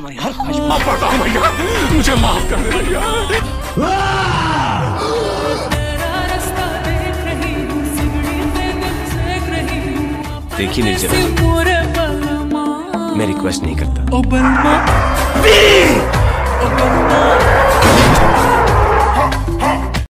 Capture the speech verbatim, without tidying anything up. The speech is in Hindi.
माफ करता हूँ भैया, मुझे माफ कर दे भैया। देखिए निर्जला, मैं रिक्वेस्ट नहीं करता। ओ बलमा, ओ बलमा।